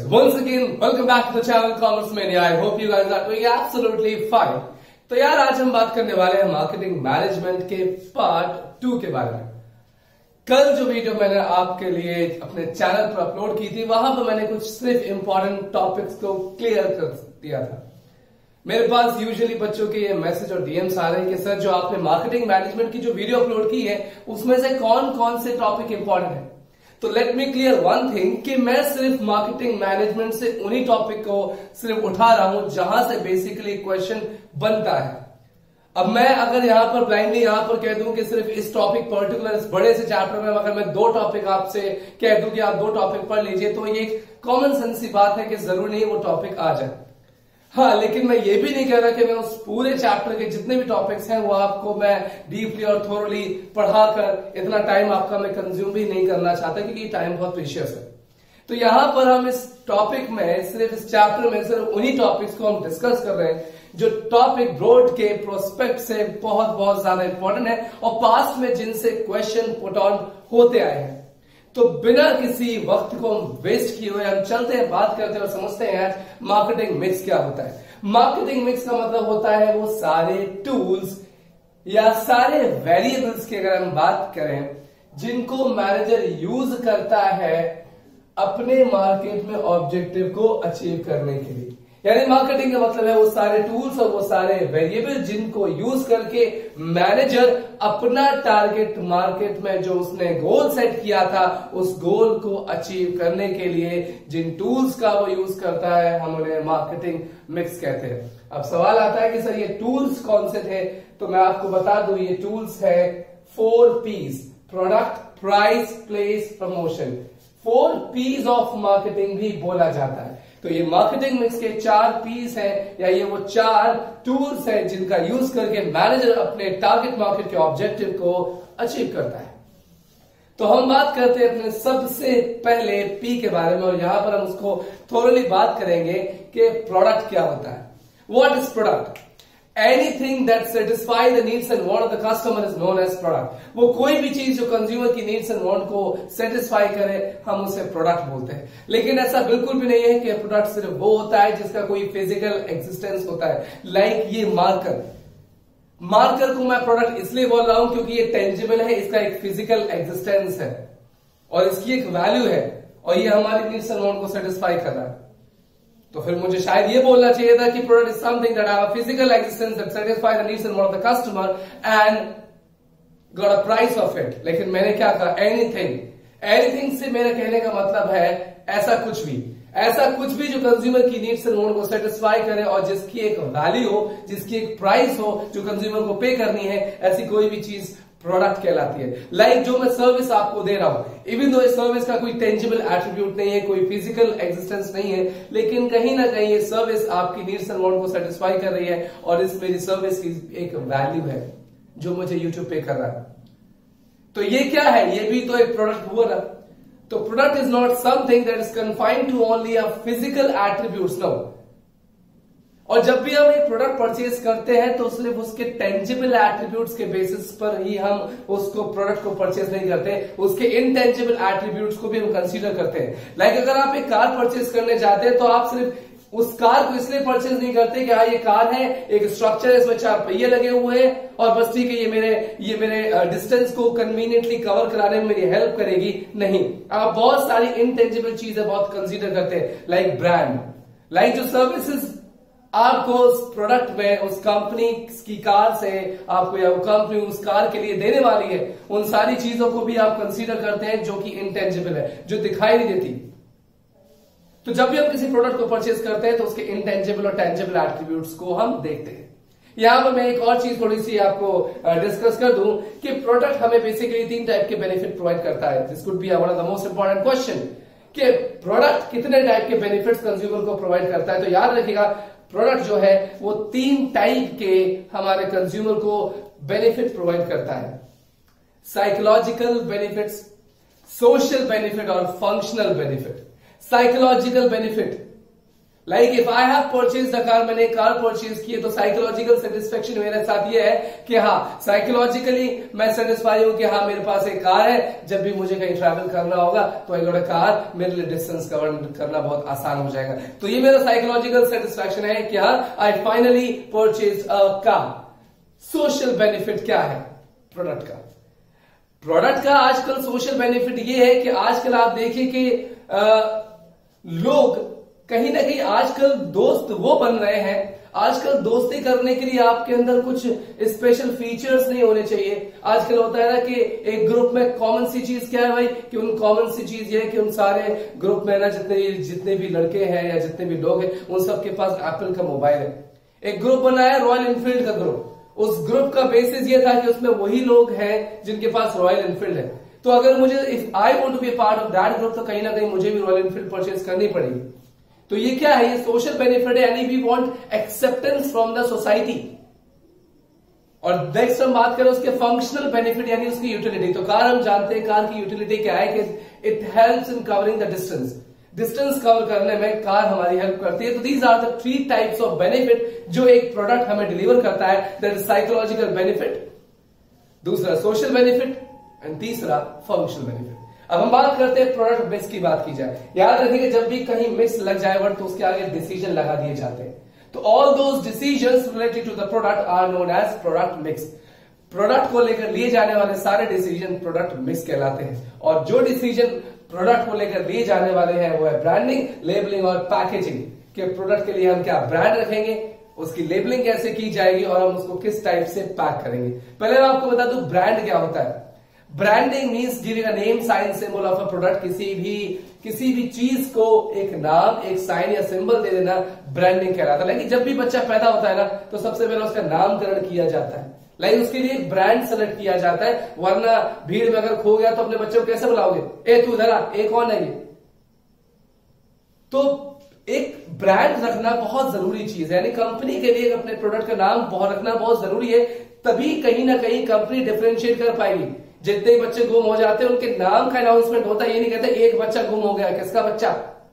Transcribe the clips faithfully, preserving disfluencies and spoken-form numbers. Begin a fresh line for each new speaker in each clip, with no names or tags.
guys, once again welcome back to the channel Commerce Mania. I hope you guys are doing absolutely fine. तो यार आज हम बात करने वाले हैं मार्केटिंग मैनेजमेंट के पार्ट टू के बारे में। कल जो वीडियो मैंने आपके लिए अपने चैनल पर अपलोड की थी वहां पर मैंने कुछ सिर्फ इंपॉर्टेंट टॉपिक्स को क्लियर कर दिया था। मेरे पास यूजुअली बच्चों के ये मैसेज और डीएम्स आ रहे हैं कि सर जो आपने मार्केटिंग मैनेजमेंट की जो वीडियो अपलोड की है उसमें से कौन कौन से टॉपिक इंपॉर्टेंट है। तो let me clear one thing कि मैं सिर्फ मार्केटिंग मैनेजमेंट से उन्हीं टॉपिक को सिर्फ उठा रहा हूं जहां से बेसिकली क्वेश्चन बनता है। अब मैं अगर यहां पर ब्लाइंडली यहां पर कह दूं कि सिर्फ इस टॉपिक पर्टिकुलर इस बड़े से चैप्टर में अगर मैं दो टॉपिक आपसे कह दूं कि आप दो टॉपिक पढ़ लीजिए तो ये एक कॉमन सेंस की बात है कि जरूरी नहीं वो टॉपिक आ जाए। हाँ, लेकिन मैं ये भी नहीं कह रहा कि मैं उस पूरे चैप्टर के जितने भी टॉपिक्स हैं वो आपको मैं डीपली और थोरली पढ़ाकर इतना टाइम आपका मैं कंज्यूम भी नहीं करना चाहता क्योंकि टाइम बहुत प्रीशियस है। तो यहां पर हम इस टॉपिक में सिर्फ इस चैप्टर में सिर्फ उन्हीं टॉपिक्स को हम डिस्कस कर रहे हैं जो टॉपिक ब्रॉड के प्रोस्पेक्ट से बहुत बहुत ज्यादा इंपॉर्टेंट है और पास्ट में जिनसे क्वेश्चन पुट ऑन होते आए हैं। तो बिना किसी वक्त को हम वेस्ट किए हुए हम चलते हैं, बात करते हैं और समझते हैं आज मार्केटिंग मिक्स क्या होता है। मार्केटिंग मिक्स का मतलब होता है वो सारे टूल्स या सारे वेरिएबल्स की अगर हम बात करें जिनको मैनेजर यूज करता है अपने मार्केट में ऑब्जेक्टिव को अचीव करने के लिए। यानी मार्केटिंग का मतलब है वो सारे टूल्स और वो सारे वेरिएबल जिनको यूज करके मैनेजर अपना टारगेट मार्केट में जो उसने गोल सेट किया था उस गोल को अचीव करने के लिए जिन टूल्स का वो यूज करता है हम उन्हें मार्केटिंग मिक्स कहते हैं। अब सवाल आता है कि सर ये टूल्स कौन से थे, तो मैं आपको बता दूं ये टूल्स है four Ps: product, price, place, promotion. Four Ps of marketing भी बोला जाता है। तो ये मार्केटिंग मिक्स के चार पीस हैं या ये वो चार टूल्स हैं जिनका यूज करके मैनेजर अपने टारगेट मार्केट के ऑब्जेक्टिव को अचीव करता है। तो हम बात करते हैं अपने सबसे पहले पी के बारे में और यहां पर हम उसको थोड़ी बात करेंगे कि प्रोडक्ट क्या होता है। What is product? Anything that satisfy the needs and want of the customer is known as product. वो कोई भी चीज जो कंज्यूमर की नीड्स एंड वांट को सेटिस्फाई करे हम उसे प्रोडक्ट बोलते हैं। लेकिन ऐसा बिल्कुल भी नहीं है कि प्रोडक्ट सिर्फ वो होता है जिसका कोई फिजिकल एग्जिस्टेंस होता है। लाइक ये मार्कर मार्कर को मैं प्रोडक्ट इसलिए बोल रहा हूं क्योंकि ये टेंजिबल है, इसका एक फिजिकल एग्जिस्टेंस है और इसकी एक वैल्यू है और ये हमारी नीड्स एंड वांट को सेटिस्फाई कर रहा है। तो फिर मुझे शायद ये बोलना चाहिए था कि product is something that have a physical existence that satisfy the needs and want of the customer and got a price of it. लेकिन मैंने क्या कहा? एनीथिंग। एनीथिंग से मेरे कहने का मतलब है ऐसा कुछ भी ऐसा कुछ भी जो कंज्यूमर की नीड्स एंड वांट को सेटिस्फाई करे और जिसकी एक वैल्यू हो, जिसकी एक प्राइस हो जो कंज्यूमर को पे करनी है, ऐसी कोई भी चीज प्रोडक्ट कहलाती है। लाइक like जो मैं सर्विस आपको दे रहा हूं, इवन दो इस सर्विस का कोई टेंजिबल एट्रीब्यूट नहीं है, कोई फिजिकल एग्जिस्टेंस नहीं है, लेकिन कहीं ना कहीं ये सर्विस आपकी नीड्स एंड वांट को सेटिस्फाई कर रही है और इस मेरी सर्विस की एक वैल्यू है जो मुझे यूट्यूब पे कर रहा है। तो ये क्या है? ये भी तो एक प्रोडक्ट हुआ ना। तो product is not something that is confined to only a physical attributes, no. और जब भी हम एक प्रोडक्ट परचेज करते हैं तो सिर्फ उसके टेंजिबल एट्रीब्यूट्स के बेसिस पर ही हम उसको प्रोडक्ट को परचेज नहीं करते, उसके इनटेंजिबल एट्रीब्यूट्स को भी हम कंसीडर करते हैं। लाइक अगर आप एक कार परचेज करने जाते हैं तो आप सिर्फ उस कार को इसलिए परचेज नहीं करते कि हाँ ये कार है, एक स्ट्रक्चर है, इसमें चार पहिए लगे हुए हैं और बस ठीक है ये मेरे ये मेरे डिस्टेंस को कन्वीनियंटली कवर कराने में मेरी हेल्प करेगी। नहीं, आप बहुत सारी इनटेंजिबल चीजें बहुत कंसीडर करते हैं, लाइक ब्रांड, लाइक जो सर्विसेज आपको उस प्रोडक्ट में उस कंपनी की कार से आपको या वो कंपनी उस कार के लिए देने वाली है, उन सारी चीजों को भी आप कंसीडर करते हैं जो कि इंटेंजिबल है, जो दिखाई नहीं देती। तो जब भी हम किसी प्रोडक्ट को परचेज करते हैं तो उसके इंटेंजिबल और टेंजिबल एट्रीब्यूट्स को हम देखते हैं। यहां पर मैं एक और चीज थोड़ी सी आपको डिस्कस कर दूं कि प्रोडक्ट हमें बेसिकली तीन टाइप के बेनिफिट प्रोवाइड करता है। This could be one of the most important question कि प्रोडक्ट कितने टाइप के बेनिफिट्स कंज्यूमर को प्रोवाइड करता है। तो याद रखिएगा प्रोडक्ट जो है वो तीन टाइप के हमारे कंज्यूमर को बेनिफिट प्रोवाइड करता है: साइकोलॉजिकल बेनिफिट्स, सोशल बेनिफिट और functional benefit. Psychological benefit like if I have purchase the car, मैंने कार परचेज की है, तो साइकोलॉजिकल सेटिस्फेक्शन मेरे साथ ये है कि हाँ साइकोलॉजिकली मैं सेटिस्फाई हूं कि हाँ मेरे पास एक कार है, जब भी मुझे कहीं ट्रैवल करना होगा तो आई गॉट अ कार, मेरे लिए डिस्टेंस कवर करना बहुत आसान हो जाएगा। तो ये मेरा साइकोलॉजिकल सेटिस्फेक्शन है कि हाँ I finally purchase a car. Social benefit क्या है प्रोडक्ट का? प्रोडक्ट का आजकल सोशल बेनिफिट ये है कि आजकल आप देखिए कि आ, लोग कहीं ना कहीं आजकल दोस्त वो बन रहे हैं, आजकल दोस्ती करने के लिए आपके अंदर कुछ स्पेशल फीचर्स नहीं होने चाहिए। आजकल होता है ना कि एक ग्रुप में कॉमन सी चीज क्या है भाई, कि उन कॉमन सी चीज ये है कि उन सारे ग्रुप में ना जितने जितने भी लड़के हैं या जितने भी लोग हैं उन सबके पास एप्पल का मोबाइल है। एक ग्रुप बनाया रॉयल एनफील्ड का ग्रुप, उस ग्रुप का बेसिस ये था कि उसमें वही लोग हैं जिनके पास रॉयल एनफील्ड है। तो अगर मुझे if I want to be part of that group तो कहीं ना कहीं मुझे भी रॉयल एनफील्ड परचेज करनी पड़ेगी। तो ये क्या है, ये सोशल बेनिफिट है, यानी we want acceptance from the society. और नेक्स्ट हम बात करें उसके फंक्शनल बेनिफिट यानी उसकी यूटिलिटी। तो कार हम जानते हैं कार की यूटिलिटी क्या है कि it helps in covering the distance, distance cover करने में कार हमारी हेल्प करती है। तो these are the three types of benefit जो एक प्रोडक्ट हमें डिलीवर करता है। दैट इज साइकोलॉजिकल बेनिफिट, दूसरा सोशल बेनिफिट एंड तीसरा फंक्शनल बेनिफिट। अब हम बात करते हैं प्रोडक्ट मिक्स की बात की जाए। याद रखिए जब भी कहीं मिक्स लग जाए वर्ड तो उसके आगे डिसीजन लगा दिए जाते हैं। तो all those decisions related to the product are known as product mix. Product को लेकर लिए जाने वाले सारे डिसीजन प्रोडक्ट मिक्स कहलाते हैं। और जो डिसीजन प्रोडक्ट को लेकर लिए जाने वाले हैं वो है ब्रांडिंग, लेबलिंग और पैकेजिंग। कि प्रोडक्ट के लिए हम क्या ब्रांड रखेंगे, उसकी लेबलिंग कैसे की जाएगी और हम उसको किस टाइप से पैक करेंगे। पहले मैं आपको बता दूं ब्रांड क्या होता है। Branding means giving a name sign symbol of a product. किसी भी किसी भी चीज को एक नाम, एक साइन या सिंबल दे देना ब्रांडिंग कहलाता है। लेकिन जब भी बच्चा पैदा होता है ना तो सबसे पहले उसका नामकरण किया जाता है, लाइक उसके लिए एक ब्रांड सेलेक्ट किया जाता है। वरना भीड़ में अगर खो गया तो अपने बच्चे को कैसे बुलाओगे, ए तू इधर आ, ए कौन है ये। तो एक ब्रांड रखना बहुत जरूरी चीज है, यानी कंपनी के लिए अपने प्रोडक्ट का नाम बहुत रखना बहुत जरूरी है। तभी कहीं ना कहीं कंपनी डिफरेंशिएट कर पाएगी। जितने बच्चे गुम हो जाते हैं उनके नाम का अनाउंसमेंट होता है, ये नहीं कहते एक बच्चा गुम हो गया, किसका बच्चा,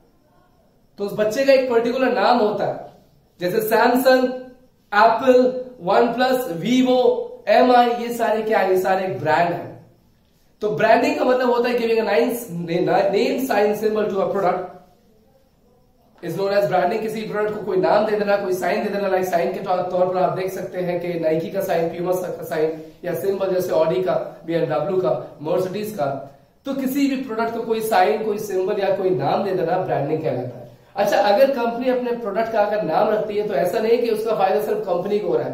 तो उस बच्चे का एक पर्टिकुलर नाम होता है। जैसे Samsung, Apple, OnePlus, Vivo, M I, ये सारे क्या है, ये सारे एक ब्रांड है। तो ब्रांडिंग का मतलब होता है giving a name sign symbol to a product is known as branding. किसी प्रोडक्ट को कोई नाम दे देना, कोई साइन दे देना। लाइक साइन के तौर पर आप देख सकते हैं कि नाइकी का साइन, प्यूमा का साइन, या सिंबल जैसे ऑडी का, बीएमडब्ल्यू का, मर्सिडीज का। तो किसी भी प्रोडक्ट को कोई साइन, कोई सिंबल या कोई नाम दे देना ब्रांडिंग कहलाता है। अच्छा, अगर कंपनी अपने प्रोडक्ट का अगर नाम रखती है तो ऐसा नहीं कि उसका फायदा सिर्फ कंपनी को हो रहा है,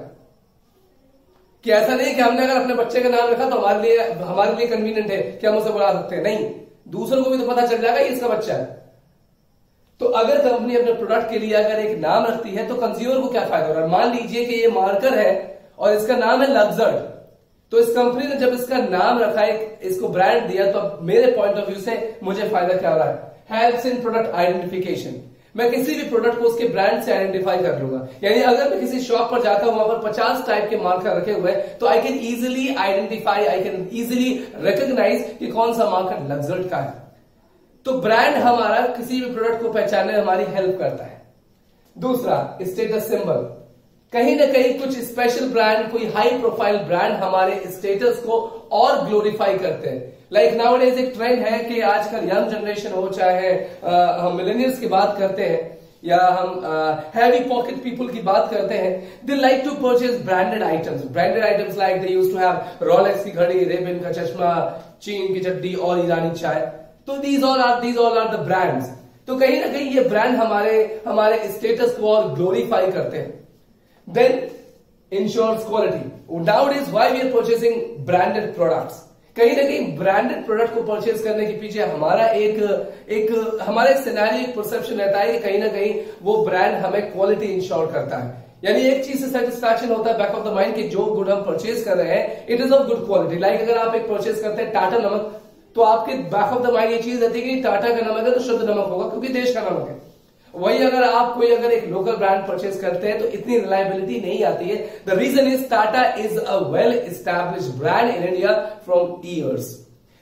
कि ऐसा नहीं कि हमने अगर अपने बच्चे का नाम रखा तो हमारे लिए हमारे लिए कन्वीनियंट है कि हम उसे बुला सकते हैं। नहीं, दूसरों को भी तो पता चल जाएगा ये इसका बच्चा है। तो अगर कंपनी अपने प्रोडक्ट के लिए अगर एक नाम रखती है तो कंज्यूमर को क्या फायदा हो रहा है। मान लीजिए कि ये मार्कर है और इसका नाम है लक्सर्ट, तो इस कंपनी ने जब इसका नाम रखा है, इसको ब्रांड दिया, तो मेरे पॉइंट ऑफ व्यू से मुझे फायदा क्या हो रहा है, हेल्प्स इन प्रोडक्ट आइडेंटिफिकेशन। मैं किसी भी प्रोडक्ट को उसके ब्रांड से आइडेंटिफाई कर लूंगा। यानी अगर मैं किसी शॉप पर जाता हूं, वहां पर पचास टाइप के मार्कर रखे हुए हैं, तो I can easily identify, I can easily recognise कि कौन सा मार्कर लक्सर्ट का है। तो ब्रांड हमारा किसी भी प्रोडक्ट को पहचानने में हमारी हेल्प करता है। दूसरा स्टेटस सिंबल। कहीं ना कहीं कुछ स्पेशल ब्रांड, कोई हाई प्रोफाइल ब्रांड हमारे स्टेटस को और ग्लोरीफाई करते हैं। लाइक नाउ डेज एक ट्रेंड है कि आजकल यंग जनरेशन हो, चाहे आ, हम मिलेनियल्स की बात करते हैं या हम हैवी पॉकेट पीपल की बात करते हैं, they like to purchase branded items. Branded items like they used to have Rolex की घड़ी, रेबन का चश्मा, चीन की चड्डी और ईरानी चाय। तो these all are these all are the brands. तो कहीं ना कहीं ये ब्रांड हमारे हमारे स्टेटस को और ग्लोरीफाई करते हैं। Then ensures quality. Nowadays why we are purchasing branded products. कहीं ना कहीं ब्रांडेड प्रोडक्ट को परचेज करने के पीछे हमारा एक एक हमारा एक सिनेरियो, एक परसेप्शन रहता है कि कहीं ना कहीं वो ब्रांड हमें क्वालिटी इंश्योर करता है। यानी एक चीज से सेटिस्फैक्शन होता है बैक ऑफ द माइंड कि जो गुड हम परचेज कर रहे हैं it is of good quality. Like अगर आप एक परचेज करते हैं टाटा नमक, तो आपके बैक ऑफ द माइंड ये चीज रहती है कि टाटा का नमक है तो शुद्ध नमक होगा क्योंकि देश का नमक है। वही अगर आप कोई अगर एक लोकल ब्रांड परचेज करते हैं तो इतनी रिलायबिलिटी नहीं आती है। The reason is Tata is a well established brand in India from years.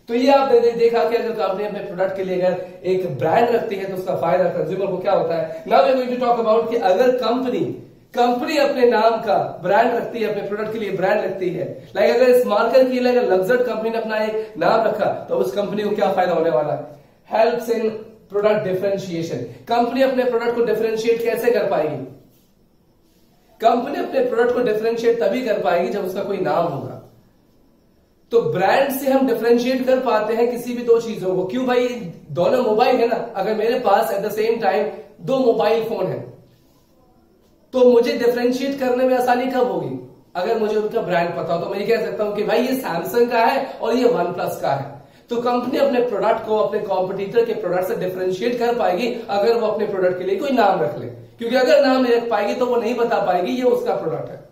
तो ये आपने देखा कि अगर कंपनी अपने प्रोडक्ट के लिए अगर एक ब्रांड रखती है तो उसका फायदा कंज्यूमर को क्या होता है। Now we are going to talk about कि अगर कंपनी कंपनी अपने नाम का ब्रांड रखती है, अपने प्रोडक्ट के लिए ब्रांड रखती है, लाइक अगर स्मार्कर की अगर लग्जर कंपनी ने अपना एक नाम रखा तो उस कंपनी को क्या फायदा होने वाला है। Helps in product differentiation. Company अपने प्रोडक्ट को डिफरेंशिएट कैसे कर पाएगी? कंपनी अपने प्रोडक्ट को डिफरेंशिएट तभी कर पाएगी जब उसका कोई नाम होगा। तो ब्रांड से हम डिफरेंशिएट कर पाते हैं किसी भी दो चीजों को। क्यों भाई? दोनों मोबाइल है ना, अगर मेरे पास एट द सेम टाइम दो मोबाइल फोन है तो मुझे डिफरेंशिएट करने में आसानी कब होगी? अगर मुझे उनका ब्रांड पता हो तो मैं कह सकता हूं कि भाई ये सैमसंग का है और ये वन प्लस का है। तो कंपनी अपने प्रोडक्ट को अपने कॉम्पिटिटर के प्रोडक्ट से डिफरेंशिएट कर पाएगी अगर वो अपने प्रोडक्ट के लिए कोई नाम रख ले, क्योंकि अगर नाम नहीं रख पाएगी तो वो नहीं बता पाएगी ये उसका प्रोडक्ट है।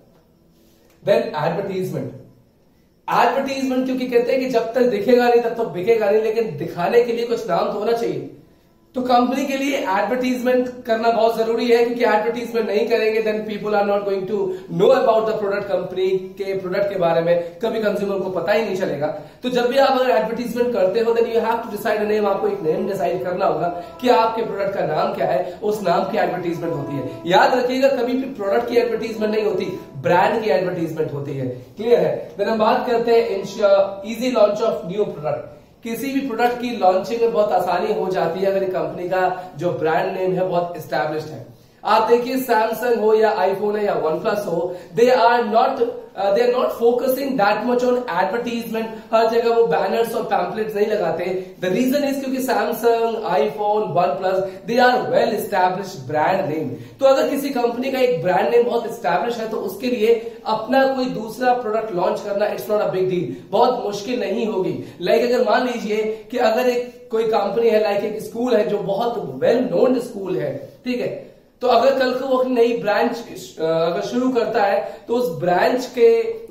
Then advertisement. एडवर्टीजमेंट क्योंकि कहते हैं कि जब तक दिखेगा नहीं तब तक बिकेगा नहीं, लेकिन दिखाने के लिए कुछ नाम तो होना चाहिए। तो कंपनी के लिए एडवर्टीजमेंट करना बहुत जरूरी है, क्योंकि एडवर्टीजमेंट नहीं करेंगे then people are not going to know about the product. Company के प्रोडक्ट के बारे में कभी कंज्यूमर को पता ही नहीं चलेगा। तो जब भी आप अगर एडवर्टीजमेंट करते हो then you have to decide a name. आपको एक नेम डिसाइड करना होगा कि आपके प्रोडक्ट का नाम क्या है, उस नाम की एडवर्टीजमेंट होती है। याद रखिएगा कभी भी प्रोडक्ट की एडवर्टीजमेंट नहीं होती, ब्रांड की एडवर्टीजमेंट होती है। क्लियर है? देन हम बात करते हैं ensure easy launch of new product. किसी भी प्रोडक्ट की लॉन्चिंग में बहुत आसानी हो जाती है अगर कंपनी का जो ब्रांड नेम है बहुत एस्टैब्लिश्ड है। आप देखिए सैमसंग हो या आईफोन है या वन प्लस हो, they are not they are not focusing that much on advertisement. हर जगह वो बैनर्स और पैम्पलेट्स नहीं लगाते। द रीजन इज क्योंकि Samsung, iPhone, OnePlus they are well established brand name. तो अगर किसी कंपनी का एक ब्रांड नेम बहुत एस्टैब्लिश है तो उसके लिए अपना कोई दूसरा प्रोडक्ट लॉन्च करना it's not a big deal, बहुत मुश्किल नहीं होगी। लाइक अगर मान लीजिए कि अगर एक कोई कंपनी है, लाइक एक स्कूल है जो बहुत वेल नोन स्कूल है, ठीक है, तो अगर कल को वो अपनी नई ब्रांच अगर शुरू करता है तो उस ब्रांच के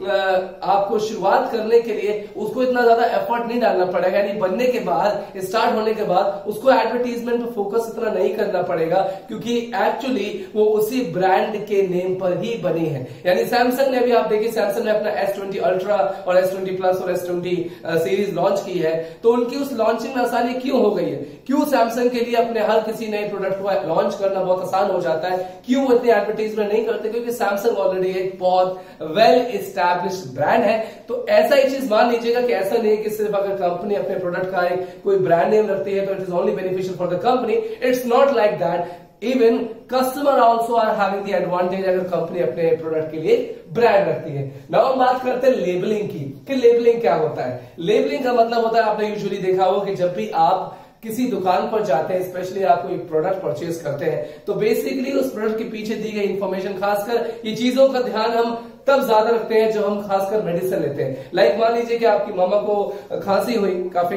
आपको शुरुआत करने के लिए उसको इतना ज्यादा एफर्ट नहीं डालना पड़ेगा। यानी बनने के बाद, स्टार्ट होने के बाद उसको एडवर्टीजमेंट पे फोकस इतना नहीं करना पड़ेगा, क्योंकि एक्चुअली वो उसी ब्रांड के नेम पर ही बनी है। यानी सैमसंग ने भी, आप देखिए सैमसंग ने अपना एस ट्वेंटी अल्ट्रा और एस ट्वेंटी प्लस और एस ट्वेंटी सीरीज लॉन्च की है, तो उनकी उस लॉन्चिंग में आसानी क्यों हो गई है? क्यों सैमसंग के लिए अपने हर किसी नए प्रोडक्ट को लॉन्च करना बहुत आसान हो जाता है? क्यों इतनी एडवर्टीजमेंट नहीं करते? क्योंकि सैमसंग ऑलरेडी एक बहुत वेल एस्टैब्लिश्ड ब्रांड है। तो ऐसा ही चीज मान लीजिएगा कि ऐसा नहीं है कि सिर्फ अगर कंपनी अपने प्रोडक्ट का एक कोई ब्रांड नेम रखती है तो it is only beneficial for the company. It's not like that. Even customer also are having the advantage अगर कंपनी अपने प्रोडक्ट के लिए ब्रांड रखती है। नाउ हम बात करते हैं लेबलिंग की कि लेबलिंग क्या होता है। लेबलिंग का मतलब होता है, आपने यूजुअली देखा होगा कि जब भी आप किसी दुकान पर जाते हैं, स्पेशली आप कोई प्रोडक्ट परचेज करते हैं, तो बेसिकली उस प्रोडक्ट के पीछे दी गई इंफॉर्मेशन, खासकर ये चीजों का ध्यान हम तब ज्यादा रखते हैं जब हम खासकर मेडिसिन लेते हैं। लाइक मान लीजिए कि आपकी मामा को खांसी हुई, काफी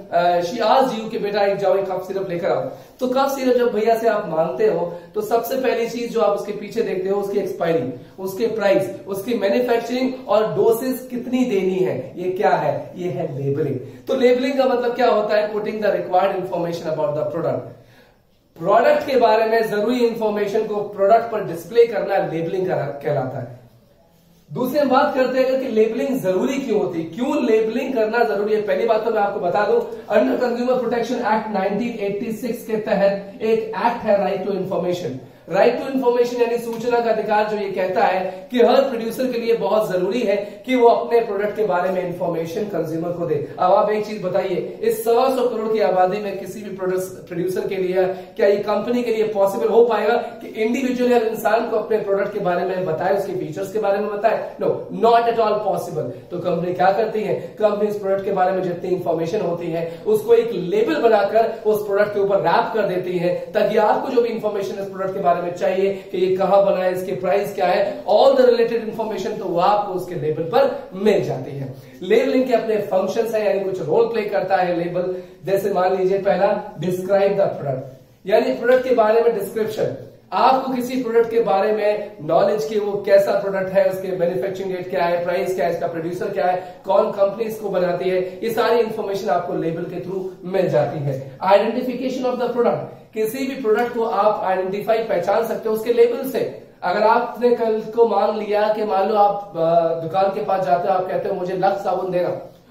शी आस्क्ड यू कि बेटा एक जाओ एक कफ सिरप लेकर आओ। तो कफ सिरप जब भैया से आप मांगते हो तो सबसे पहली चीज जो आप उसके पीछे देखते हो उसकी एक्सपायरी, उसके प्राइस, उसकी मैन्युफैक्चरिंग और डोसेस कितनी देनी है, ये क्या है? ये है लेबलिंग। तो लेबलिंग का मतलब क्या होता है? Putting the required information about the product. Product के बारे में जरूरी इंफॉर्मेशन को प्रोडक्ट पर डिस्प्ले करना लेबलिंग कहलाता है। दूसरी हम बात करते हैं कि लेबलिंग जरूरी क्यों होती है, क्यों लेबलिंग करना जरूरी है। पहली बात तो मैं आपको बता दूं, under consumer protection act nineteen eighty six के तहत एक एक्ट है right to information. Right to information यानी सूचना का अधिकार, जो ये कहता है कि हर प्रोड्यूसर के लिए बहुत जरूरी है कि वो अपने प्रोडक्ट के बारे में इंफॉर्मेशन कंज्यूमर को दे। अब आप एक चीज बताइए, इस सवा सौ करोड़ की आबादी में किसी भी प्रोड्यूसर के लिए, क्या ये कंपनी के लिए पॉसिबल हो पाएगा कि इंडिविजुअल हर इंसान को अपने प्रोडक्ट के बारे में बताए, उसके फीचर्स के बारे में बताए? No, not at all possible. तो कंपनी क्या करती है? कंपनी इस प्रोडक्ट के बारे में जितनी इंफॉर्मेशन होती है उसको एक लेबल बनाकर उस प्रोडक्ट के ऊपर रैप कर देती है, ताकि आपको जो भी इंफॉर्मेशन इस प्रोडक्ट के बारे में चाहिए कि ये कहां बना है, इसके प्राइस क्या है, ऑल द रिलेटेड इंफॉर्मेशन तो वो आपको उसके लेबल पर मिल जाती है। लेबलिंग के अपने फंक्शंस हैं, यानी कुछ रोल प्ले करता है लेबल। जैसे मान लीजिए पहला, डिस्क्राइब द प्रोडक्ट, यानी प्रोडक्ट के बारे में डिस्क्रिप्शन। आपको किसी प्रोडक्ट के बारे में नॉलेज की, वो कैसा प्रोडक्ट है, उसके मैन्युफैक्चरिंग डेट क्या है, प्राइस क्या है, इसका प्रोड्यूसर क्या है, कौन कंपनी इसको बनाती है, ये सारी इंफॉर्मेशन आपको लेबल के थ्रू मिल जाती है। आइडेंटिफिकेशन ऑफ द प्रोडक्ट, किसी भी प्रोडक्ट को आप आइडेंटिफाई, पहचान सकते हो उसके लेबल से। अगर आपने कल को मान लिया कि मान लो आप दुकान के पास जाते हो, आप कहते हो मुझे लक्स साबुन देना,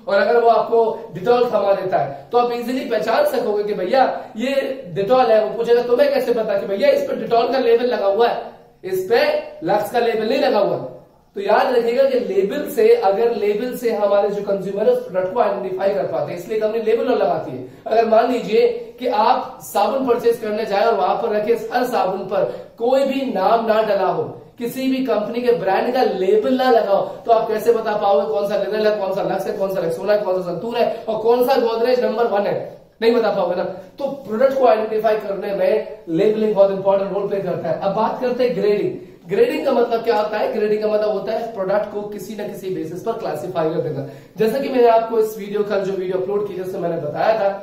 और अगर वो आपको डिटॉल थमा देता है तो आप इजीली पहचान सकोगे कि भैया ये डिटॉल है। वो पूछेगा तुम्हें कैसे पता कि भैया इस पर डिटॉल का लेबल लगा हुआ है, इस पे लक्स का लेबल नहीं लगा हुआ। तो याद रखिएगा कि लेबल से, अगर लेबल से हमारे जो कंज्यूमर है उस प्रोडक्ट को आइडेंटिफाई कर पाते हैं, इसलिए कंपनी लेबल और लगाती है। अगर मान लीजिए कि आप साबुन परचेज करने जाए और वहां पर रखे हर साबुन पर कोई भी नाम ना डला हो, किसी भी कंपनी के ब्रांड का लेबल ना लगाओ, तो आप कैसे बता पाओगे कौन सा लिनल है, कौन सा लक्स है, कौन सा रेक्सोना है, कौन सा संतूर है और कौन सा गोदरेज नंबर वन है? नहीं बता पाओगे ना। तो प्रोडक्ट को आइडेंटिफाई करने में लेबलिंग बहुत इंपॉर्टेंट रोल प्ले करता है। अब बात करते हैं ग्रेडिंग। ग्रेडिंग का मतलब क्या होता है? ग्रेडिंग का मतलब होता है प्रोडक्ट को किसी न किसी बेसिस पर क्लासिफाई कर देना। जैसा कि मैंने आपको इस वीडियो कल जो वीडियो अपलोड की उसमें मैंने बताया था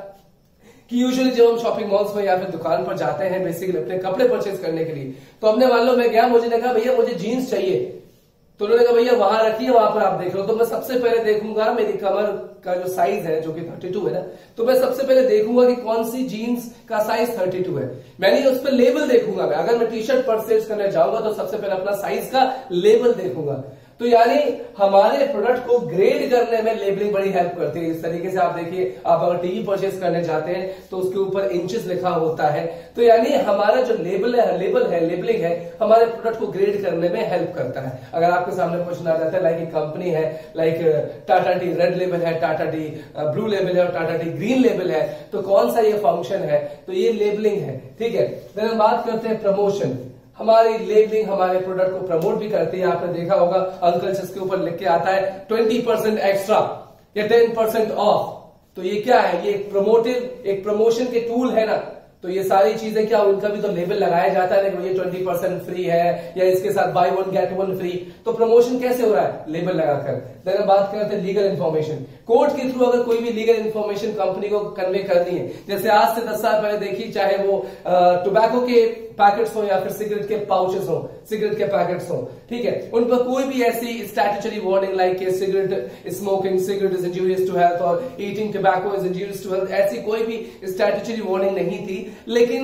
कि यूजुअली जब हम शॉपिंग मॉल्स में या फिर दुकान पर जाते हैं बेसिकली अपने कपड़े परचेज करने के लिए, तो अपने वालों में गया, मुझे देखा भैया मुझे जीन्स चाहिए, तो उन्होंने कहा भैया वहां रखिए, वहां पर आप देख लो। तो मैं सबसे पहले देखूंगा मेरी कमर का जो साइज है जो कि बत्तीस है ना, तो मैं सबसे पहले देखूंगा कि कौन सी जीन्स का साइज बत्तीस है। मैंने उस पर लेबल देखूंगा। मैं अगर मैं टी शर्ट परचेज करने जाऊंगा तो सबसे पहले अपना साइज का लेबल देखूंगा। तो यानी हमारे प्रोडक्ट को ग्रेड करने में लेबलिंग बड़ी हेल्प करती है। इस तरीके से आप देखिए, आप अगर टीवी परचेज करने जाते हैं तो उसके ऊपर इंचेस लिखा होता है। तो यानी हमारा जो लेबल है लेबल है लेबलिंग है हमारे प्रोडक्ट को ग्रेड करने में हेल्प करता है। अगर आपके सामने क्वेश्चन आ जाता है लाइक कंपनी है, like Tata tea red label है, टाटा टी ब्लू लेबल है और टाटा टी ग्रीन लेबल है, तो कौन सा ये फंक्शन है? तो ये लेबलिंग है। ठीक है, देन हम बात करते हैं प्रमोशन। हमारी लेबलिंग हमारे प्रोडक्ट को प्रमोट भी करती है। आपने देखा होगा अंकल जिसके ऊपर लिख के आता है ट्वेंटी परसेंट एक्स्ट्रा या टेन परसेंट ऑफ, तो ये क्या है? ये एक प्रमोटिव, एक प्रमोशन के टूल है ना। तो ये सारी चीजें क्या, उनका भी तो लेबल लगाया जाता है ना, ये ट्वेंटी परसेंट फ्री है या इसके साथ buy one get one free. तो प्रमोशन कैसे हो रहा है? लेबल लगाकर। देन हम बात करते हैं लीगल इन्फॉर्मेशन। कोर्ट के थ्रू अगर कोई भी लीगल इन्फॉर्मेशन कंपनी को कन्वे करनी है, जैसे आज से दस साल पहले देखिए, चाहे वो टोबैको के पैकेट्स हो या फिर सिगरेट के पाउचेस हो, सिगरेट के पैकेट्स हो, ठीक है, उन पर कोई भी ऐसी statutory warning like cigarette smoking cigarette is injurious to health और eating tobacco is injurious to health, ऐसी कोई भी स्टैट्यूटरी वार्निंग नहीं थी। लेकिन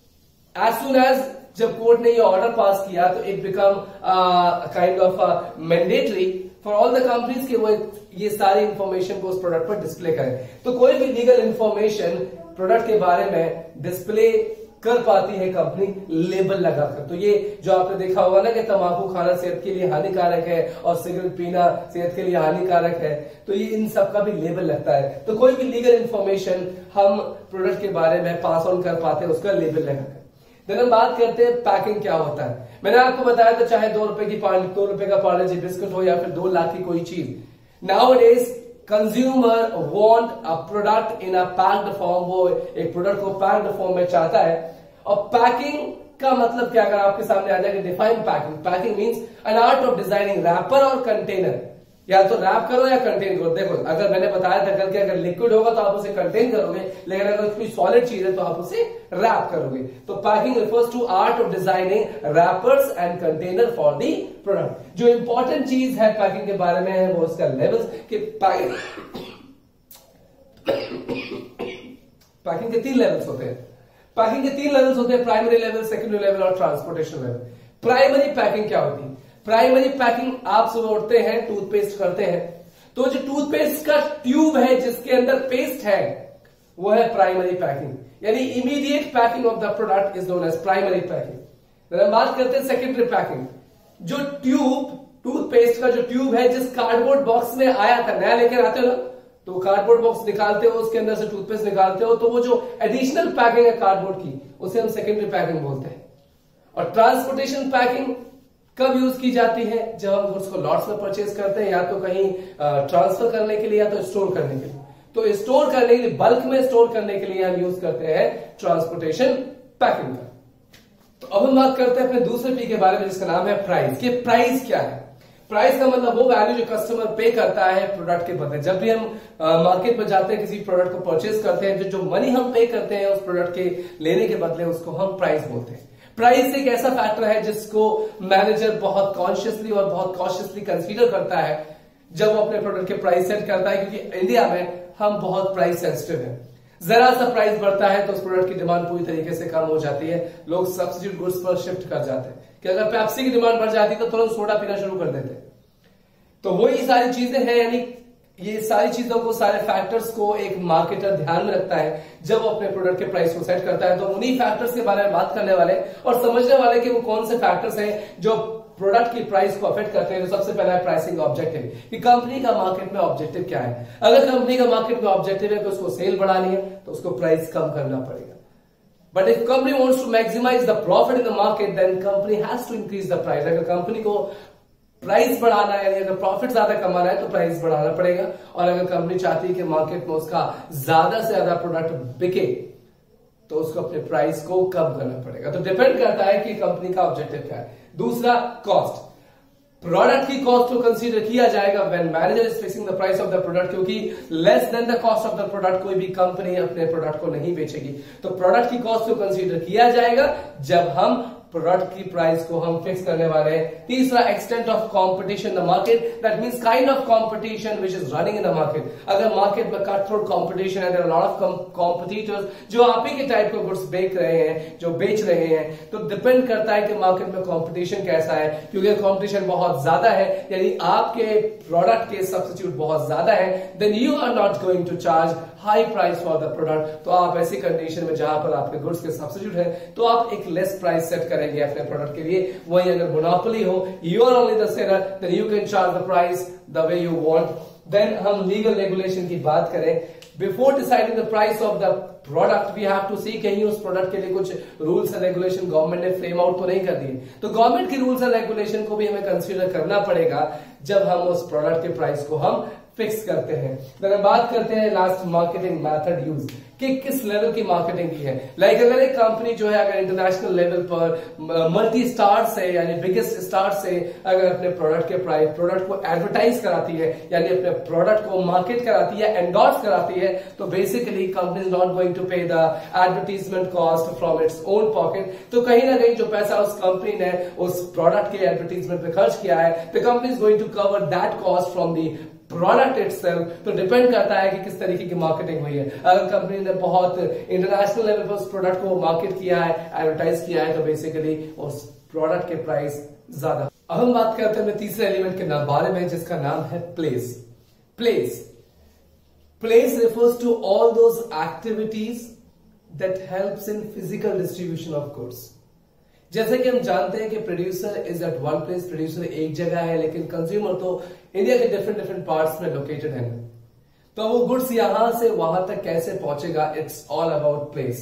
एज सुन एज जब कोर्ट ने ये ऑर्डर पास किया तो it become kind of mandatory for all the companies कि वो ये सारी इंफॉर्मेशन को उस प्रोडक्ट पर डिस्प्ले करें। तो कोई भी लीगल इंफॉर्मेशन प्रोडक्ट के बारे में डिस्प्ले कर पाती है कंपनी लेबल लगाकर। तो ये जो आपने देखा होगा ना कि तंबाकू खाना सेहत के लिए हानिकारक है और सिगरेट पीना सेहत के लिए हानिकारक है, तो ये इन सब का भी लेबल लगता है। तो कोई भी लीगल इंफॉर्मेशन हम प्रोडक्ट के बारे में पास ऑन कर पाते हैं उसका लेबल लगाकर। देन हम बात करते हैं पैकिंग क्या होता है। मैंने आपको बताया था चाहे दो रुपए की दो रुपए का पार्ले जी बिस्कुट हो या फिर दो लाख की कोई चीज, nowadays consumer want a product in a packed form. वो एक प्रोडक्ट को पैक्ड फॉर्म में चाहता है। और पैकिंग का मतलब क्या, अगर आपके सामने आ जाए define packing, packing means an art of designing wrapper और कंटेनर। या तो रैप करो या कंटेन करो। देखो अगर मैंने बताया था कल के अगर लिक्विड होगा तो आप उसे कंटेन करोगे, लेकिन अगर कोई सॉलिड चीज है तो आप उसे रैप करोगे। तो packing refers to art of designing wrappers and container for the product. जो इंपॉर्टेंट चीज है पैकिंग के बारे में है वो उसका लेवल्स कि पैकिंग पैकिंग के तीन लेवल्स होते हैं। पैकिंग के तीन लेवल्स होते हैं, प्राइमरी लेवल, सेकेंडरी लेवल और ट्रांसपोर्टेशन लेवल। प्राइमरी पैकिंग क्या होती है? प्राइमरी पैकिंग, आप सुबह उठते हैं टूथपेस्ट करते हैं, तो जो टूथपेस्ट का ट्यूब है जिसके अंदर पेस्ट है वो है प्राइमरी पैकिंग, यानी immediate packing of the product is known as primary packing. हम बात करते हैं सेकेंडरी पैकिंग। जो ट्यूब, टूथपेस्ट का जो ट्यूब है जिस कार्डबोर्ड बॉक्स में आया था, नया लेकर आते हो ना, तो कार्डबोर्ड बॉक्स निकालते हो, उसके अंदर से टूथपेस्ट निकालते हो, तो वो जो एडिशनल पैकिंग है कार्डबोर्ड की उसे हम सेकेंडरी पैकिंग बोलते हैं। और ट्रांसपोर्टेशन पैकिंग कब यूज की जाती है? जब हम गुड्स को लॉट्स में परचेज करते हैं, या तो कहीं ट्रांसफर करने के लिए या तो स्टोर करने के लिए। तो स्टोर करने के लिए, बल्क में स्टोर करने के लिए हम यूज करते हैं ट्रांसपोर्टेशन पैकिंग का। तो अब हम बात करते हैं अपने दूसरे पी के बारे में जिसका नाम है प्राइस। कि प्राइस क्या है? प्राइस का मतलब वो वैल्यू जो कस्टमर पे करता है प्रोडक्ट के बदले। जब भी हम मार्केट में जाते हैं किसी प्रोडक्ट को परचेज करते हैं, जो जो मनी हम पे करते हैं उस प्रोडक्ट के लेने के बदले, उसको हम प्राइस बोलते हैं। प्राइस एक ऐसा फैक्टर है जिसको मैनेजर बहुत कॉन्शियसली और बहुत कॉशियसली कंसीडर करता है जब वो अपने प्रोडक्ट के प्राइस सेट करता है, क्योंकि इंडिया में हम बहुत प्राइस सेंसिटिव हैं। जरा सा प्राइस बढ़ता है तो उस प्रोडक्ट की डिमांड पूरी तरीके से कम हो जाती है, लोग सब्स्टिट्यूट गुड्स पर शिफ्ट कर जाते हैं। कि अगर पेप्सी की डिमांड बढ़ जाती तो तुरंत सोडा पीना शुरू कर देते। तो वही सारी चीजें हैं, यानी ये सारी चीजों को, सारे फैक्टर्स को एक मार्केटर ध्यान में रखता है जब वो अपने प्रोडक्ट के प्राइस को सेट करता है। तो उन्हीं फैक्टर्स के बारे में बात करने वाले और समझने वाले कि वो कौन से फैक्टर्स हैं जो प्रोडक्ट की प्राइस को अफेक्ट करते हैं। तो सबसे पहला है प्राइसिंग ऑब्जेक्टिव, कि कंपनी का मार्केट में ऑब्जेक्टिव क्या है। अगर कंपनी का मार्केट में ऑब्जेक्टिव है कि उसको सेल बढ़ानी है तो उसको प्राइस कम करना पड़ेगा। But if company wants to maximise the profit in the market then company has to increase the price. अगर कंपनी को प्राइस बढ़ाना है, अगर प्रॉफिट ज्यादा कमाना है तो प्राइस बढ़ाना पड़ेगा। और अगर कंपनी चाहती है कि मार्केट में उसका ज्यादा से ज्यादा प्रोडक्ट बिके तो उसको अपने प्राइस को कम करना पड़ेगा। तो डिपेंड करता है कि कंपनी का ऑब्जेक्टिव क्या है। दूसरा, कॉस्ट। प्रोडक्ट की कॉस्ट को कंसीडर किया जाएगा when manager is fixing the price of the product, क्योंकि less than the cost of the product कोई भी कंपनी अपने प्रोडक्ट को नहीं बेचेगी। तो प्रोडक्ट की कॉस्ट को कंसीडर किया जाएगा जब हम प्रोडक्ट की प्राइस को हम फिक्स करने वाले हैं। तीसरा, extent of competition in the market, that means kind of competition which is running in the market. अगर मार्केट में कट थ्रोट कंपटीशन है, there are lot of competitors जो आप ही के टाइप के गुड्स बेच रहे हैं, जो बेच रहे हैं, तो डिपेंड करता है कि मार्केट में कंपटीशन कैसा है। क्योंकि कंपटीशन बहुत ज्यादा है, यानी आपके प्रोडक्ट के सब्स्टिट्यूट बहुत ज्यादा है, then you are not going to charge high price for the product. तो आप ऐसी कंडीशन में जहां पर आपके गुड्स के सब्स्टिट्यूट है तो आप एक लेस प्राइस सेट करेंगे अपने प्रोडक्ट के लिए। वही अगर मोनोपोली हो, you are only the seller, then you can charge the price the way you want. Then हम लीगल रेगुलेशन की बात करें, before deciding the price of the product we have to see कहीं उस प्रोडक्ट के लिए कुछ रूल्स एंड रेगुलेशन गवर्नमेंट ने फ्रेम आउट तो नहीं कर दिए। तो गवर्नमेंट की रूल्स एंड रेगुलेशन को भी हमें कंसीडर करना पड़ेगा जब हम उस प्रोडक्ट के प्राइस को हम फिक्स करते हैं। तो हम बात करते हैं लास्ट, मार्केटिंग मेथड यूज, कि किस लेवल की मार्केटिंग की है। लाइक like अगर एक कंपनी जो है अगर इंटरनेशनल लेवल पर मल्टी स्टार से यानी बिगेस्ट स्टार से अगर अपने प्रोडक्ट के प्राइस प्रोडक्ट को एडवर्टाइज कराती है, यानी अपने प्रोडक्ट को मार्केट कराती है, एंडोर्स कराती है, तो basically company is not going to pay the advertisement cost from its own pocket. तो कहीं ना कहीं जो पैसा उस कंपनी ने उस प्रोडक्ट के एडवर्टीजमेंट पे खर्च किया है, the company is going to cover that cost from the product itself. तो डिपेंड करता है कि किस तरीके की मार्केटिंग हुई है। अगर कंपनी ने बहुत इंटरनेशनल लेवल पर उस प्रोडक्ट को मार्केट किया है, एडवर्टाइज किया है, तो बेसिकली उस प्रोडक्ट के प्राइस ज्यादा। अब हम बात करते हैं तीसरे एलिमेंट के बारे में जिसका नाम है place. Place place refers to all those activities that helps in physical distribution of goods. जैसे कि हम जानते हैं कि producer is at one place, producer एक जगह है, लेकिन कंज्यूमर तो इंडिया के डिफरेंट डिफरेंट पार्ट्स में लोकेटेड है। तो वो गुड्स यहां से वहां तक कैसे पहुंचेगा, इट्स ऑल अबाउट प्लेस।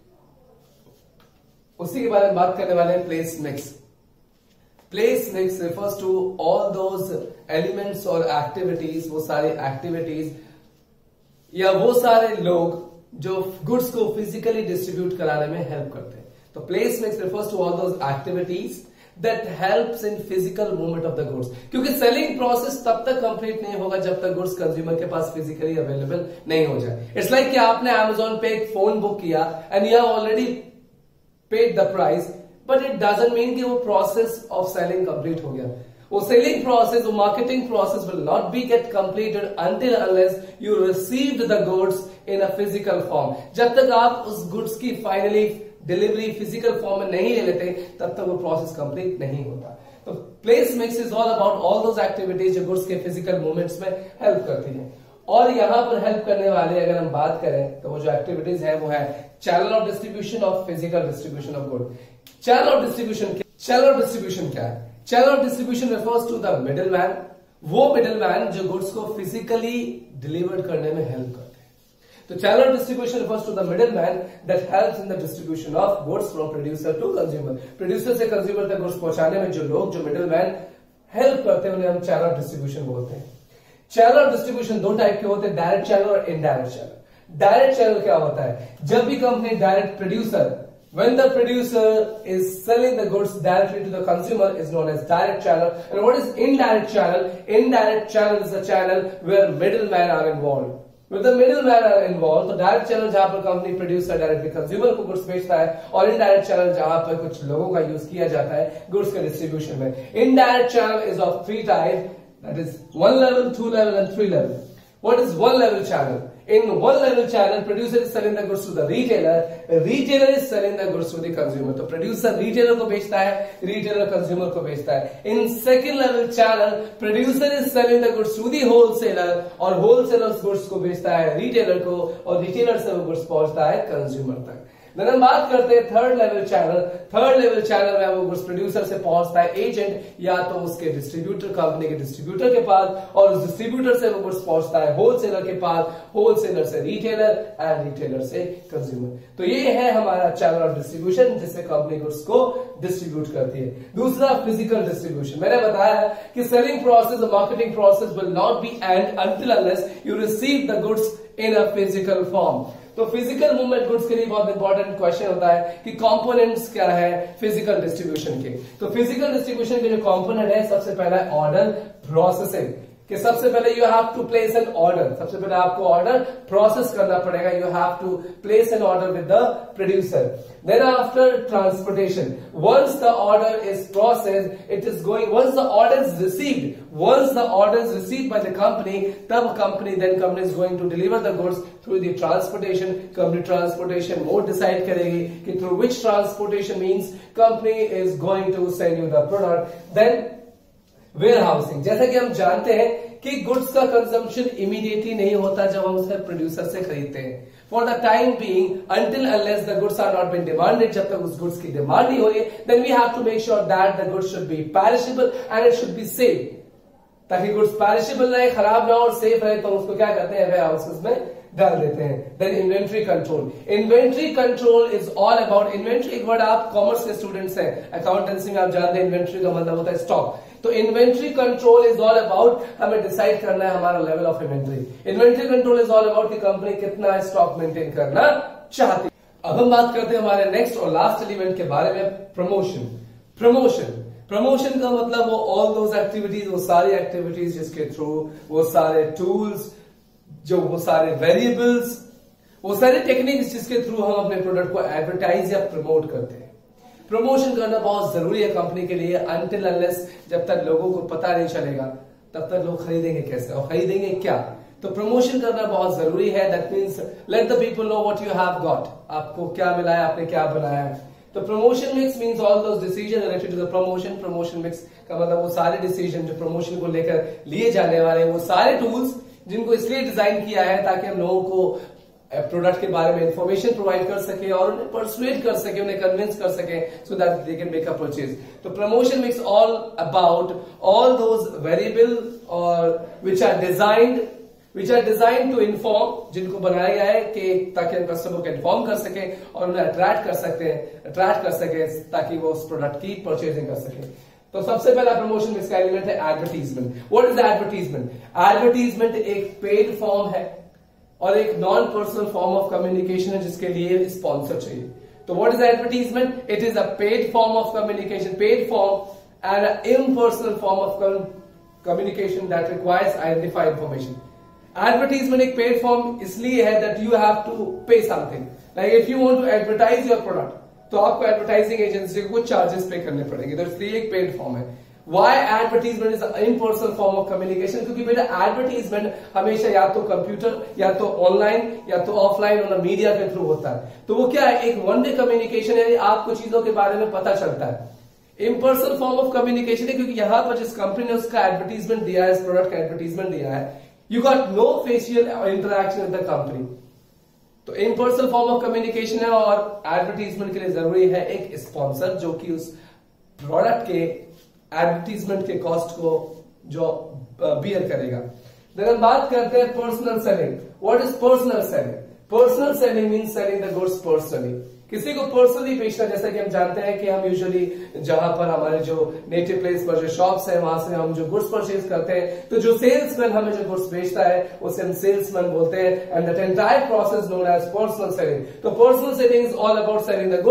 उसी के बारे में बात करने वाले हैं, place mix. Place mix refers to all those elements और एक्टिविटीज, वो सारी एक्टिविटीज या वो सारे लोग जो गुड्स को फिजिकली डिस्ट्रीब्यूट कराने में हेल्प करते हैं। तो place mix refers to all those activities that helps in physical movement of the goods, क्योंकि सेलिंग प्रोसेस तब तक कंप्लीट नहीं होगा जब तक गुड्स कंज्यूमर के पास फिजिकली अवेलेबल नहीं हो जाए। इट्स लाइक कि आपने Amazon पे एक फोन बुक किया and you have already paid the price, but it doesn't mean कि वो प्रोसेस ऑफ सेलिंग कंप्लीट हो गया। वो सेलिंग प्रोसेस, वो marketing process will not be get completed until unless you received the goods in a physical form. जब तक आप उस गुड्स की फाइनली डिलीवरी फिजिकल फॉर्म में नहीं ले लेते तब तक वो प्रोसेस कंप्लीट नहीं होता। तो place mix is all about all those activities जो गुड्स के फिजिकल मूवमेंट्स में हेल्प करती हैं। और यहां पर हेल्प करने वाले अगर हम बात करें तो वो जो एक्टिविटीज है वो है channel of distribution of physical distribution of good. Channel of distribution channel of distribution क्या है? Channel of distribution refers to the middle man, वो मिडिल मैन जो गुड्स को फिजिकली डिलीवर करने में हेल्प करते हैं। तो channel of distribution refers to the middleman that helps in the distribution of goods from producer to consumer. Producer से consumer तक गुड्स पहुंचाने में जो लोग जो middleman हेल्प करते हैं उन्हें हम channel of distribution बोलते हैं। channel of distribution दो टाइप के होते हैं, डायरेक्ट चैनल और इनडायरेक्ट चैनल। डायरेक्ट चैनल क्या होता है? जब भी company direct producer, when the producer is selling the goods directly to the consumer is known as direct channel. And what is indirect channel? Indirect channel is a channel where middlemen are involved. With the middlemen are involved, तो direct channel जहां पर company producer directly consumer को goods बेचता है, और indirect channel जहां पर कुछ लोगों का यूज किया जाता है गुड्स के डिस्ट्रीब्यूशन में। Indirect channel is of three type, that is one level, two level and three level. What is one level channel? In one level channel, producer is selling the goods to the retailer, retailer is selling the goods to the consumer. तो producer retailer को बेचता है, retailer consumer को बेचता है. In second level channel, producer is selling the goods to the wholesaler और wholesaler goods को बेचता है retailer को और retailer से वो goods पहुंचता है consumer तक. देन हम बात करते हैं third level channel. Third level channel में वो गुड्स प्रोड्यूसर से पहुंचता है एजेंट या तो उसके डिस्ट्रीब्यूटर, कंपनी के डिस्ट्रीब्यूटर के पास, और उस डिस्ट्रीब्यूटर से वो गुड्स पहुंचता है होलसेलर के पास, होलसेलर से रिटेलर एंड रिटेलर से कंज्यूमर. तो ये है हमारा चैनल ऑफ डिस्ट्रीब्यूशन जिससे कंपनी गुड्स को डिस्ट्रीब्यूट करती है. दूसरा फिजिकल डिस्ट्रीब्यूशन. मैंने बताया कि selling process, marketing process will not be end until unless you receive the goods in a physical form. तो फिजिकल मूवमेंट गुड्स के लिए बहुत इंपॉर्टेंट क्वेश्चन होता है कि कंपोनेंट्स क्या है फिजिकल डिस्ट्रीब्यूशन के. तो फिजिकल डिस्ट्रीब्यूशन के जो कंपोनेंट है, सबसे पहला है ऑर्डर प्रोसेसिंग. कि सबसे पहले you have to place an order. सबसे पहले आपको ऑर्डर प्रोसेस करना पड़ेगा. You have to place an order with the producer. Then after transportation, once the order is processed, it is going, once the order is received, once the order is received by the company, तब company then company is going to deliver the goods through the transportation. Company transportation mode decide करेगी कि through which transportation means company is going to send you the product. Then warehousing. जैसा कि हम जानते हैं कि goods का consumption immediately नहीं होता जब हम उसे प्रोड्यूसर से खरीदते हैं. For the time being, until unless the goods are not been demanded, जब तक उस गुड्स की डिमांड नहीं हो रही है, then we have to make sure that the goods should be perishable and it should be safe. ताकि goods perishable रहे, खराब ना हो और सेफ रहे, तो उसको क्या करते हैं, वेयर हाउसेस में डाल देते हैं. Then inventory control. Inventory control is all about, inventory एक वर्ड आप कॉमर्स के स्टूडेंट्स हैं, अकाउंटेंसी में आप जानते हैं इन्वेंट्री का मतलब होता है स्टॉक. तो inventory control is all about हमें डिसाइड करना है हमारा level of inventory. Inventory control is all about कि कंपनी कितना स्टॉक मेंटेन करना चाहती है. अब हम बात करते हैं हमारे नेक्स्ट और लास्ट एलिमेंट के बारे में, प्रमोशन. प्रमोशन प्रमोशन का मतलब वो ऑल दोज एक्टिविटीज, वो सारी एक्टिविटीज जिसके थ्रू, वो सारे टूल्स, जो वो सारे वेरिएबल्स, वो सारे टेक्निक्स जिसके थ्रू हम अपने प्रोडक्ट को एडवर्टाइज या प्रमोट करते हैं. प्रमोशन करना बहुत जरूरी है कंपनी के लिए. अनटिल अनलेस, जब तक लोगों को पता नहीं चलेगा तब तक लोग खरीदेंगे कैसे और खरीदेंगे क्या. तो प्रमोशन करना बहुत जरूरी है. That means let the people know what you have got. आपको क्या मिला है, आपने क्या बनाया है. तो promotion mix means all those decision related to the promotion. Promotion mix का मतलब वो सारे डिसीजन जो प्रमोशन को लेकर लिए जाने वाले हैं, वो सारे टूल्स जिनको इसलिए डिजाइन किया है ताकि हम लोगों को प्रोडक्ट के बारे में इंफॉर्मेशन प्रोवाइड कर सके और उन्हें परसुएट कर सके, उन्हें कन्विंस कर सके, so that they can make a purchase. तो promotion makes all about all those variable और which are designed which are design to inform, जिनको बनाया गया है कि ताकि हम कस्टमर को इन्फॉर्म कर सके और उन्हें अट्रैक्ट कर सकते हैं अट्रैक्ट कर सके ताकि वो उस प्रोडक्ट की परचेजिंग कर सके. तो सबसे पहला प्रमोशन में इसका एलिमेंट है advertisement. What is advertisement? Advertisement एक पेड फॉर्म है और एक non personal form of communication है जिसके लिए स्पॉन्सर चाहिए. तो what is advertisement? It is a paid form of communication, paid form and a impersonal form of communication that requires identify information. Advertisement एक paid form इसलिए है that you have to pay something. Like if you want to advertise your product, तो आपको advertising agency को कुछ charges पे करने पड़ेंगे. तो इसलिए एक पेड फॉर्म है. Why advertisement is an impersonal form of communication? क्योंकि बेटा एडवर्टीजमेंट हमेशा या तो कंप्यूटर या तो ऑनलाइन या तो ऑफलाइन और मीडिया के थ्रू होता है. तो वो क्या है, एक वन डे कम्युनिकेशन है, आपको चीजों के बारे में पता चलता है. इम्पर्सनल फॉर्म ऑफ कम्युनिकेशन है क्योंकि यहां पर जिस कंपनी ने उसका एडवर्टीजमेंट दिया है, इस प्रोडक्ट का एडवर्टीजमेंट दिया है, you got no facial interaction with the company. तो इम्पर्सनल फॉर्म ऑफ कम्युनिकेशन है और एडवर्टीजमेंट के लिए जरूरी है एक स्पॉन्सर जो कि उस प्रोडक्ट के एडवर्टीजमेंट के कॉस्ट को जो बियर करेगा. देन हम बात करते हैं personal selling. What is personal selling? Personal selling means selling the goods personally. किसी को पर्सनली बेचना, जैसा कि हम जानते हैं कि हम यूजुअली जहां पर हमारे जो नेटिव प्लेस पर जो शॉप्स है वहां से हम जो गुड्स परचेज करते हैं, तो जो सेल्समैन हमें जो गुड्स बेचता है उसे हम सेल्समैन बोलते हैं. And that entire process known as personal selling. तो personal selling is all about selling the goods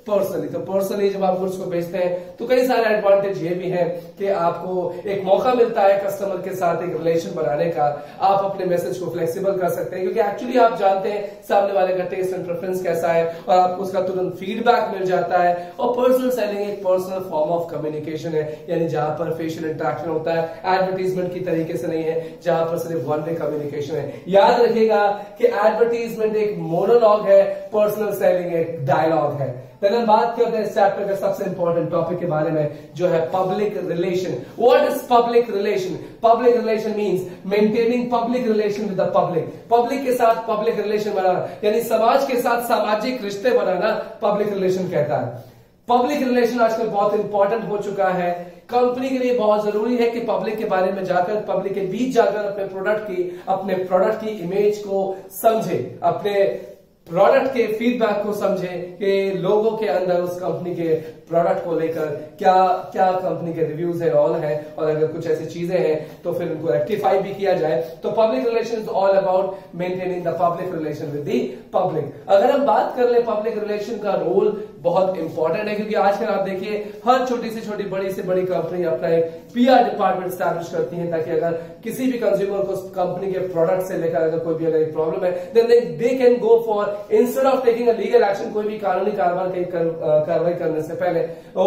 personally. तो पर्सनली जब आप गुड्स को बेचते हैं तो कई सारे एडवांटेज ये भी हैं कि आपको एक मौका मिलता है कस्टमर के साथ एक रिलेशन बनाने का। आप अपने मैसेज को फ्लेक्सिबल कर सकते हैं क्योंकि एक्चुअली आप जानते हैं सामने वाले का टेस्ट एंड प्रेफरेंस कैसा है और आपको उसका तुरंत फीडबैक मिल जाता है। और पर्सनल सेलिंग एक पर्सनल फॉर्म ऑफ कम्युनिकेशन है, यानी जहां पर फेशियल इंटरेक्शन होता है, एडवर्टीजमेंट की तरीके से नहीं है जहां पर सिर्फ वन वे कम्युनिकेशन है। याद रखिएगा कि एडवर्टीजमेंट एक मोनोलॉग है, पर्सनल सेलिंग एक डायलॉग है। देन हम बात करते हैं इस चैप्टर के सबसे इंपॉर्टेंट टॉपिक के बारे में जो है public relation. What is public relation? Public relation means maintaining public relation with the public. Public के साथ पब्लिक रिलेशन बनाना, यानी समाज के साथ सामाजिक रिश्ते बनाना पब्लिक रिलेशन कहता है। पब्लिक रिलेशन आजकल बहुत इंपॉर्टेंट हो चुका है। कंपनी के लिए बहुत जरूरी है कि पब्लिक के बारे में जाकर, पब्लिक के बीच जाकर अपने प्रोडक्ट की अपने प्रोडक्ट की इमेज को समझे, अपने प्रोडक्ट के फीडबैक को समझे कि लोगों के अंदर उस कंपनी के प्रोडक्ट को लेकर क्या क्या कंपनी के रिव्यूज है, ऑल है, और अगर कुछ ऐसी चीजें हैं तो फिर उनको रेक्टिफाई भी किया जाए। तो public relation is all about maintaining the public relation with the public. अगर हम बात कर ले पब्लिक रिलेशन का रोल बहुत इंपॉर्टेंट है क्योंकि आजकल आप देखिए हर छोटी से छोटी बड़ी से बड़ी कंपनी अपना एक पीआर डिपार्टमेंट स्टैब्लिश करती है ताकि अगर किसी भी कंज्यूमर को कंपनी के प्रोडक्ट से लेकर अगर कोई भी अगर एक प्रॉब्लम है then they can go for, instead of taking a legal action, कोई भी कानूनी कार्रवाई कार्रवाई करने से पहले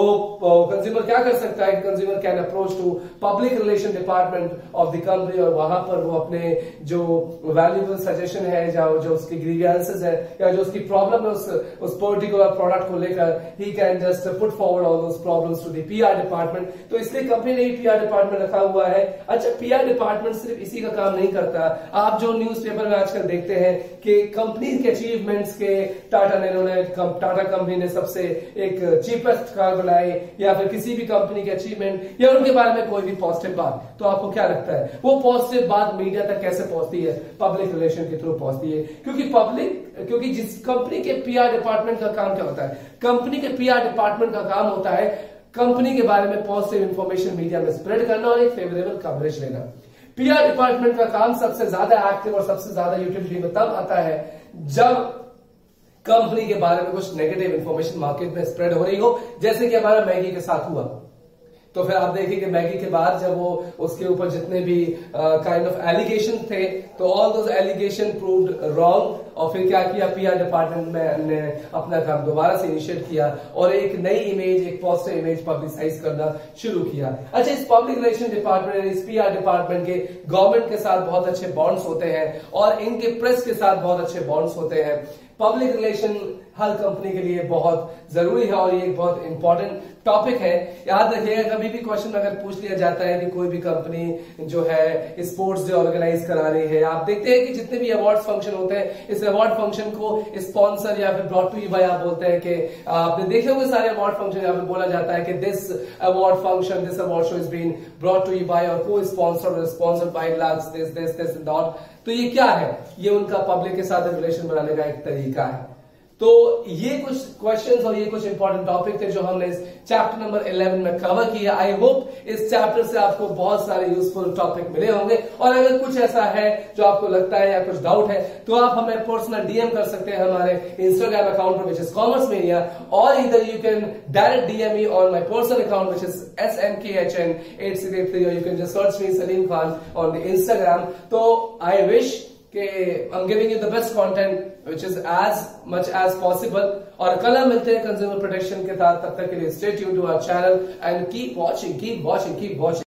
वो कंज्यूमर क्या कर सकता है, consumer can approach to public relation department of the company और वहां पर वो अपने जो वैल्यूएबल सजेशन है या जो उसकी ग्रीवियंसेस है या जो उसकी प्रॉब्लम है उस उस पर्टिकुलर प्रोडक्ट को लेकर he can just put forward all those problems to the PR department. तो इसलिए कंपनी ने पीआर डिपार्टमेंट रखा हुआ है। अच्छा, पीआर डिपार्टमेंट सिर्फ इसी का काम नहीं करता। आप जो न्यूज़पेपर में आजकल देखते हैं कि कंपनी के अचीवमेंट्स के टाटा ने इन्होंने टाटा कंपनी ने सबसे एक चीपेस्ट कार बनाई या फिर किसी भी कंपनी के अचीवमेंट या उनके बारे में कोई भी पॉजिटिव बात, तो आपको क्या लगता है वो पॉजिटिव बात मीडिया तक कैसे पहुंचती है? पब्लिक रिलेशन के थ्रू पहुंचती है। क्योंकि पब्लिक क्योंकि जिस कंपनी के पीआर डिपार्टमेंट का काम क्या होता है, कंपनी के पीआर डिपार्टमेंट का काम होता है कंपनी के बारे में पॉजिटिव इंफॉर्मेशन मीडिया में स्प्रेड करना और एक फेवरेबल कवरेज लेना। पीआर डिपार्टमेंट का काम सबसे ज्यादा एक्टिव और सबसे ज्यादा यूटिलिटी में तब आता है जब कंपनी के बारे में कुछ नेगेटिव इंफॉर्मेशन मार्केट में स्प्रेड हो रही हो, जैसे कि हमारा मैगी के साथ हुआ। तो फिर आप देखिए कि मैगी के बाद जब वो उसके ऊपर जितने भी काइंड ऑफ एलिगेशन थे तो all those allegation proved wrong और फिर क्या किया पीआर डिपार्टमेंट में ने अपना काम दोबारा से इनिशिएट किया और एक नई इमेज, एक पॉजिटिव इमेज पब्लिसाइज करना शुरू किया। अच्छा, इस पब्लिक रिलेशन डिपार्टमेंट, इस पीआर डिपार्टमेंट के गवर्नमेंट के साथ बहुत अच्छे बॉन्ड्स होते हैं और इनके प्रेस के साथ बहुत अच्छे बॉन्ड्स होते हैं। पब्लिक रिलेशन हर कंपनी के लिए बहुत जरूरी है और ये एक बहुत इंपॉर्टेंट टॉपिक है। याद रखिएगा, कभी भी क्वेश्चन अगर पूछ लिया जाता है कि कोई भी कंपनी जो है स्पोर्ट्स डे ऑर्गेनाइज करा रही है, आप देखते हैं कि जितने भी अवार्ड फंक्शन होते हैं इस अवार्ड फंक्शन को स्पॉन्सर या फिर ब्रॉट टू यू बाय आप बोलते हैं कि आपने देखे होंगे सारे अवार्ड फंक्शन यहाँ पे बोला जाता है कि this award function, this award show is been brought to you by और को sponsored sponsored by Lux this this this dot. तो ये क्या है? ये उनका पब्लिक के साथ रिलेशन बनाने का एक तरीका है। तो ये कुछ क्वेश्चंस और ये कुछ इंपॉर्टेंट टॉपिक थे जो हमने इस चैप्टर नंबर इलेवन में कवर किया। आई होप इस चैप्टर से आपको बहुत सारे यूजफुल टॉपिक मिले होंगे और अगर कुछ ऐसा है जो आपको लगता है या कुछ डाउट है तो आप हमें पर्सनल डीएम कर सकते हैं हमारे इंस्टाग्राम अकाउंट पर विच इज कॉमर्स मेनिया, और इधर you can direct DM me on my personal account which is S M K H N eight six eight three, और you can just search me Salim Khan on the Instagram. तो I wish कि I'm giving you the best content which is as much as possible। और कल हम मिलते हैं consumer protection के साथ, तब तक के लिए stay tuned to our channel and keep watching, keep watching, keep watching।